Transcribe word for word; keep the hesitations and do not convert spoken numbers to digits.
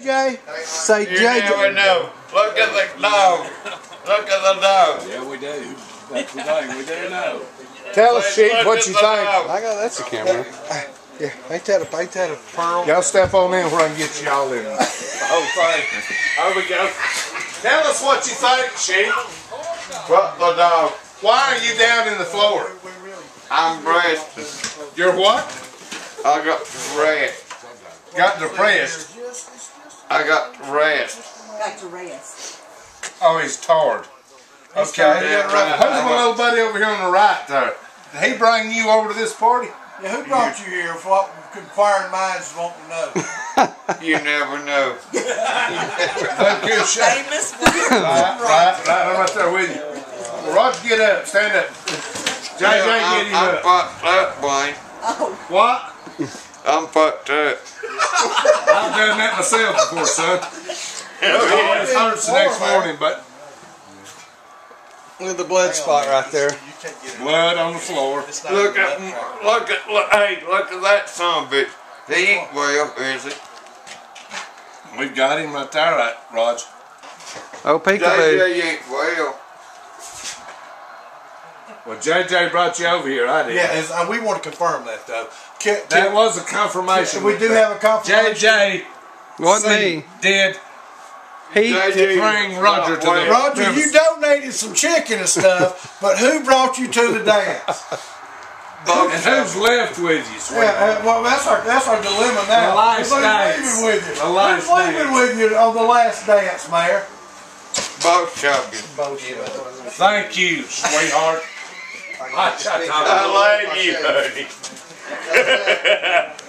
J? Say You J J. never know. Look at the dog. Look at the dog. Yeah, we do. That's the thing. We do know. Tell us, Sheep, Look what at you the think. dog. I got that's the camera. Yeah, ain't that a ain't that a pearl? Y'all step on in where I can get y'all in. The whole thing. There we go. Tell us what you think, Sheep. What the dog? Why are you down in the floor? I'm breast. You're what? I got rest. Got depressed. I got rest. Got to rest. Oh, he's tired. Okay. Yeah, right. Who's my little buddy over here on the right there? Did he bring you over to this party? Yeah, who brought you here? For what inquiring minds want to know. You never know. Good shot. Famous one. Right, right, right. I'm right there with you. Well, Roger, get up. Stand up. J J, Yeah, get I'm, him I'm up. fucked up, Blaine. Oh, What? I'm fucked up. I've done that myself before, son. Oh, it hurts the next morning, but look at the blood spot right there. Blood on the floor. Look at, look at, look, hey, look at that son of a bitch. He ain't well, is he? We've got him right there, right, Rog. Oh, J peekaboo. J ain't well. Well, J J brought you over here. I did. Yeah, is, uh, we want to confirm that though. Can, That can, was a confirmation. we do have a J confirmation. J Wasn't me. did He. J J bring Roger to the Roger, you donated some chicken and stuff, but who brought you to the dance? And who's left with you, Yeah, sweetheart? uh, well, that's our that's our dilemma now. The last Who's dance. leaving with you? The last Who's leaving dance. with you on the last dance, Mayor? Both of you. Thank you, sweetheart. I love you, honey.